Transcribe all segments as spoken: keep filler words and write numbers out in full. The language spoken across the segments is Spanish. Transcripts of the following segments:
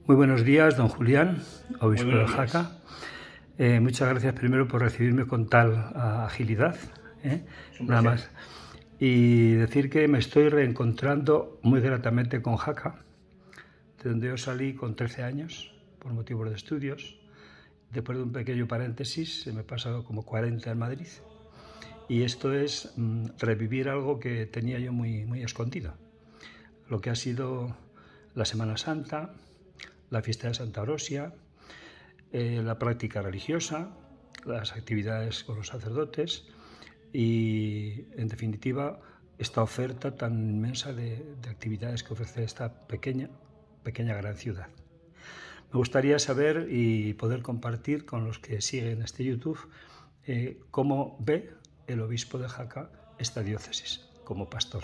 Muy buenos días, don Julián, obispo de Jaca. Eh, muchas gracias primero por recibirme con tal uh, agilidad, ¿eh? Nada más. Y decir que me estoy reencontrando muy gratamente con Jaca, de donde yo salí con trece años por motivos de estudios. Después de un pequeño paréntesis, se me he pasado como cuarenta en Madrid. Y esto es mmm, revivir algo que tenía yo muy, muy escondido. Lo que ha sido la Semana Santa, la fiesta de Santa Orosia, eh, la práctica religiosa, las actividades con los sacerdotes y, en definitiva, esta oferta tan inmensa de, de actividades que ofrece esta pequeña, pequeña gran ciudad. Me gustaría saber y poder compartir con los que siguen este YouTube eh, cómo ve el obispo de Jaca esta diócesis como pastor.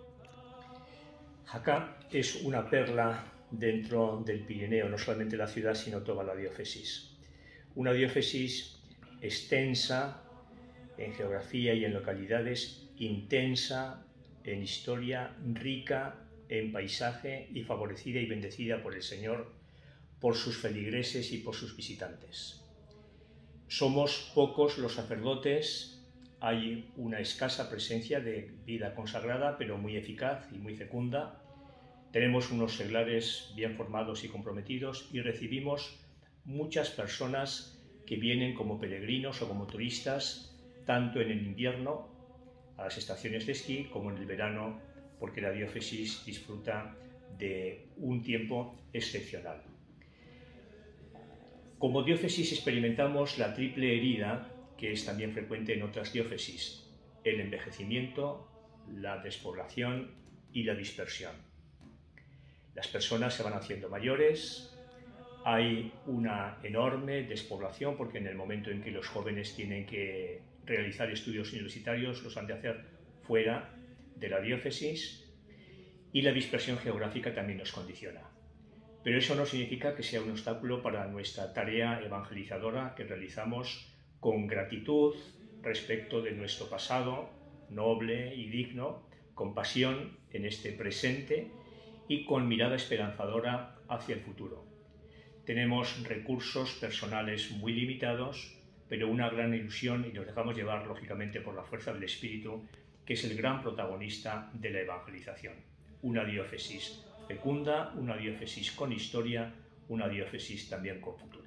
Jaca es una perla dentro del Pirineo, no solamente la ciudad, sino toda la diócesis. Una diócesis extensa en geografía y en localidades, intensa en historia, rica en paisaje y favorecida y bendecida por el Señor, por sus feligreses y por sus visitantes. Somos pocos los sacerdotes, hay una escasa presencia de vida consagrada, pero muy eficaz y muy fecunda. Tenemos unos seglares bien formados y comprometidos y recibimos muchas personas que vienen como peregrinos o como turistas, tanto en el invierno, a las estaciones de esquí, como en el verano, porque la diócesis disfruta de un tiempo excepcional. Como diócesis experimentamos la triple herida, que es también frecuente en otras diócesis: el envejecimiento, la despoblación y la dispersión. Las personas se van haciendo mayores, hay una enorme despoblación porque en el momento en que los jóvenes tienen que realizar estudios universitarios los han de hacer fuera de la diócesis, y la dispersión geográfica también nos condiciona. Pero eso no significa que sea un obstáculo para nuestra tarea evangelizadora que realizamos con gratitud respecto de nuestro pasado noble y digno, con pasión en este presente y con mirada esperanzadora hacia el futuro. Tenemos recursos personales muy limitados, pero una gran ilusión, y nos dejamos llevar lógicamente por la fuerza del Espíritu, que es el gran protagonista de la evangelización. Una diócesis fecunda, una diócesis con historia, una diócesis también con futuro.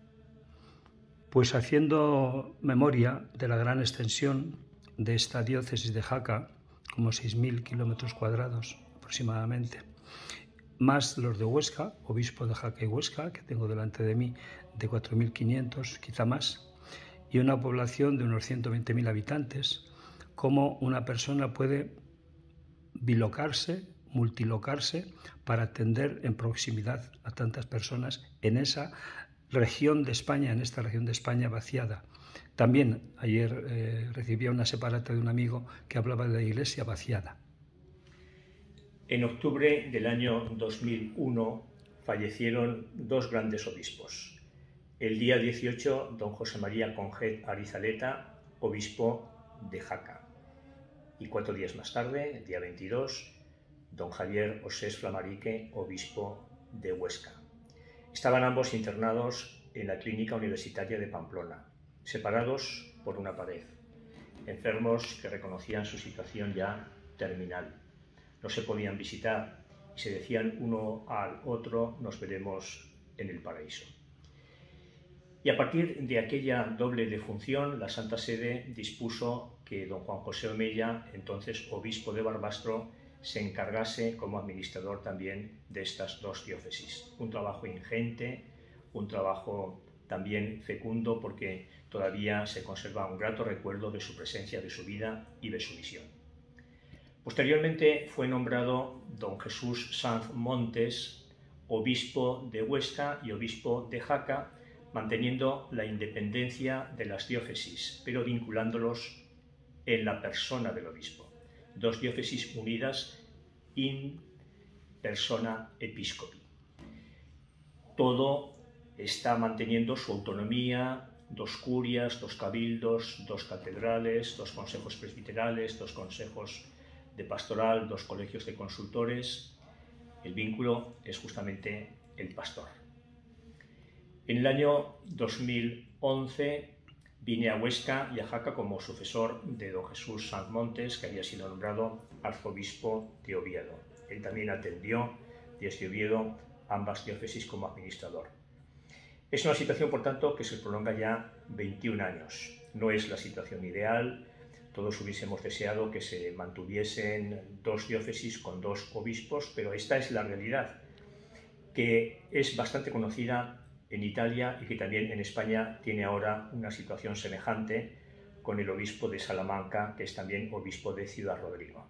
Pues haciendo memoria de la gran extensión de esta diócesis de Jaca, como seis mil kilómetros cuadrados aproximadamente, más los de Huesca, obispo de Jaca y Huesca, que tengo delante de mí, de cuatro mil quinientos, quizá más, y una población de unos ciento veinte mil habitantes, cómo una persona puede bilocarse, multilocarse, para atender en proximidad a tantas personas en esa región de España, en esta región de España vaciada. También ayer eh, recibía una separata de un amigo que hablaba de la iglesia vaciada. En octubre del año dos mil uno fallecieron dos grandes obispos. El día dieciocho, don José María Conjet Arizaleta, obispo de Jaca. Y cuatro días más tarde, el día veintidós, don Javier Osés Flamarique, obispo de Huesca. Estaban ambos internados en la Clínica Universitaria de Pamplona, separados por una pared, enfermos que reconocían su situación ya terminal. No se podían visitar y se decían uno al otro: nos veremos en el paraíso. Y a partir de aquella doble defunción, la Santa Sede dispuso que don Juan José Omella, entonces obispo de Barbastro, se encargase como administrador también de estas dos diócesis. Un trabajo ingente, un trabajo también fecundo, porque todavía se conserva un grato recuerdo de su presencia, de su vida y de su misión. Posteriormente fue nombrado don Jesús Sanz Montes, obispo de Huesca y obispo de Jaca, manteniendo la independencia de las diócesis, pero vinculándolos en la persona del obispo. Dos diócesis unidas in persona episcopi. Todo está manteniendo su autonomía: dos curias, dos cabildos, dos catedrales, dos consejos presbiterales, dos consejos de pastoral, dos colegios de consultores. El vínculo es justamente el pastor. En el año dos mil once vine a Huesca y a Jaca como sucesor de don Jesús Sanz Montes, que había sido nombrado arzobispo de Oviedo. Él también atendió desde Oviedo ambas diócesis como administrador. Es una situación, por tanto, que se prolonga ya veintiún años. No es la situación ideal. Todos hubiésemos deseado que se mantuviesen dos diócesis con dos obispos, pero esta es la realidad, que es bastante conocida en Italia y que también en España tiene ahora una situación semejante con el obispo de Salamanca, que es también obispo de Ciudad Rodrigo.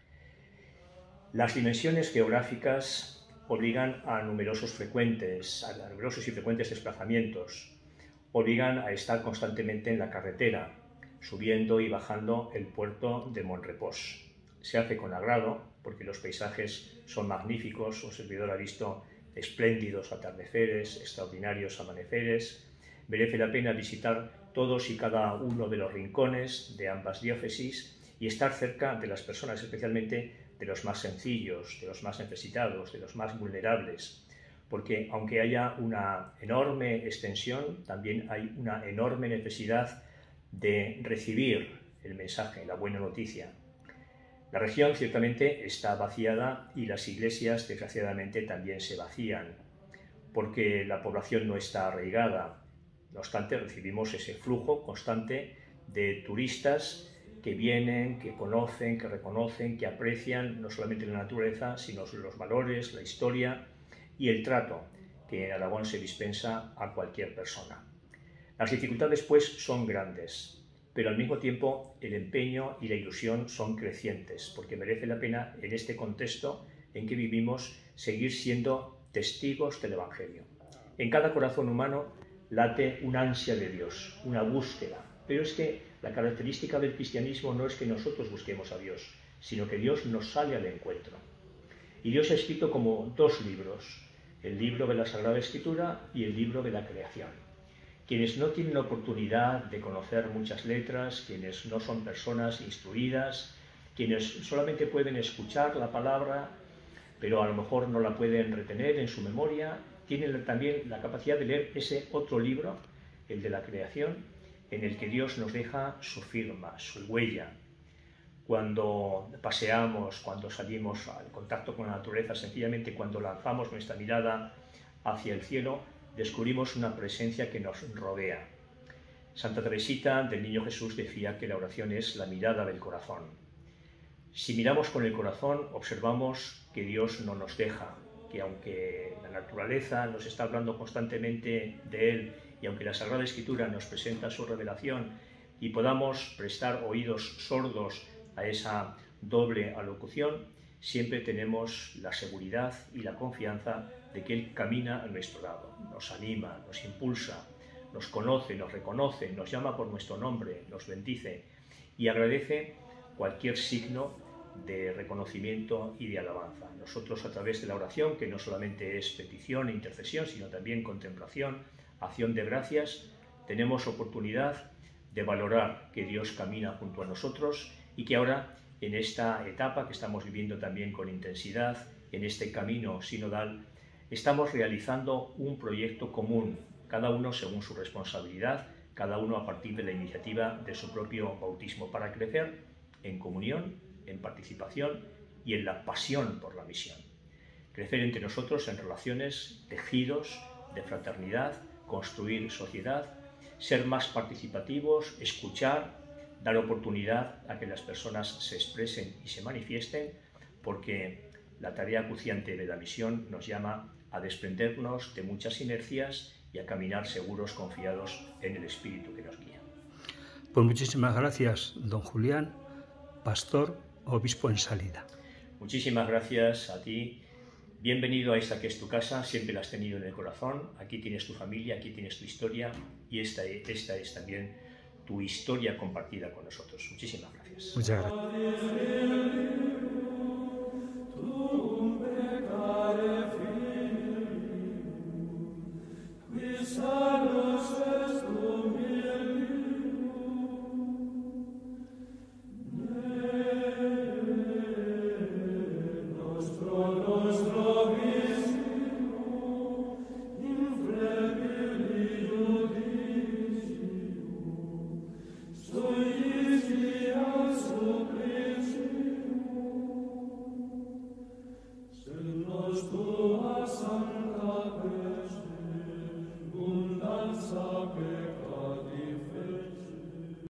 Las dimensiones geográficas obligan a numerosos, frecuentes, a numerosos y frecuentes desplazamientos, obligan a estar constantemente en la carretera, subiendo y bajando el puerto de Monrepós. Se hace con agrado, porque los paisajes son magníficos. Un servidor ha visto espléndidos atardeceres, extraordinarios amaneceres. Merece la pena visitar todos y cada uno de los rincones de ambas diócesis y estar cerca de las personas, especialmente de los más sencillos, de los más necesitados, de los más vulnerables, porque aunque haya una enorme extensión, también hay una enorme necesidad de recibir el mensaje, la buena noticia. La región ciertamente está vaciada y las iglesias desgraciadamente también se vacían, porque la población no está arraigada. No obstante, recibimos ese flujo constante de turistas que vienen, que conocen, que reconocen, que aprecian no solamente la naturaleza, sino los valores, la historia y el trato que en Aragón se dispensa a cualquier persona. Las dificultades, pues, son grandes, pero al mismo tiempo el empeño y la ilusión son crecientes, porque merece la pena en este contexto en que vivimos seguir siendo testigos del Evangelio. En cada corazón humano late una ansia de Dios, una búsqueda, pero es que la característica del cristianismo no es que nosotros busquemos a Dios, sino que Dios nos sale al encuentro. Y Dios ha escrito como dos libros, el libro de la Sagrada Escritura y el libro de la creación. Quienes no tienen oportunidad de conocer muchas letras, quienes no son personas instruidas, quienes solamente pueden escuchar la palabra, pero a lo mejor no la pueden retener en su memoria, tienen también la capacidad de leer ese otro libro, el de la creación, en el que Dios nos deja su firma, su huella. Cuando paseamos, cuando salimos al contacto con la naturaleza, sencillamente cuando lanzamos nuestra mirada hacia el cielo, descubrimos una presencia que nos rodea. Santa Teresita del Niño Jesús decía que la oración es la mirada del corazón. Si miramos con el corazón, observamos que Dios no nos deja, que aunque la naturaleza nos está hablando constantemente de Él, y aunque la Sagrada Escritura nos presenta su revelación y podamos prestar oídos sordos a esa doble alocución, siempre tenemos la seguridad y la confianza de que Él camina a nuestro lado, nos anima, nos impulsa, nos conoce, nos reconoce, nos llama por nuestro nombre, nos bendice y agradece cualquier signo de reconocimiento y de alabanza. Nosotros, a través de la oración, que no solamente es petición e intercesión, sino también contemplación, acción de gracias, tenemos oportunidad de valorar que Dios camina junto a nosotros y que ahora, en esta etapa que estamos viviendo también con intensidad, en este camino sinodal, estamos realizando un proyecto común, cada uno según su responsabilidad, cada uno a partir de la iniciativa de su propio bautismo, para crecer en comunión, en participación y en la pasión por la misión. Crecer entre nosotros en relaciones, tejidos de fraternidad, construir sociedad, ser más participativos, escuchar, dar oportunidad a que las personas se expresen y se manifiesten, porque la tarea acuciante de la misión nos llama a desprendernos de muchas inercias y a caminar seguros, confiados en el Espíritu que nos guía. Pues muchísimas gracias, don Julián, pastor, obispo en salida. Muchísimas gracias a ti. Bienvenido a esta que es tu casa, siempre la has tenido en el corazón. Aquí tienes tu familia, aquí tienes tu historia y esta, esta es también tu historia compartida con nosotros. Muchísimas gracias. Muchas gracias.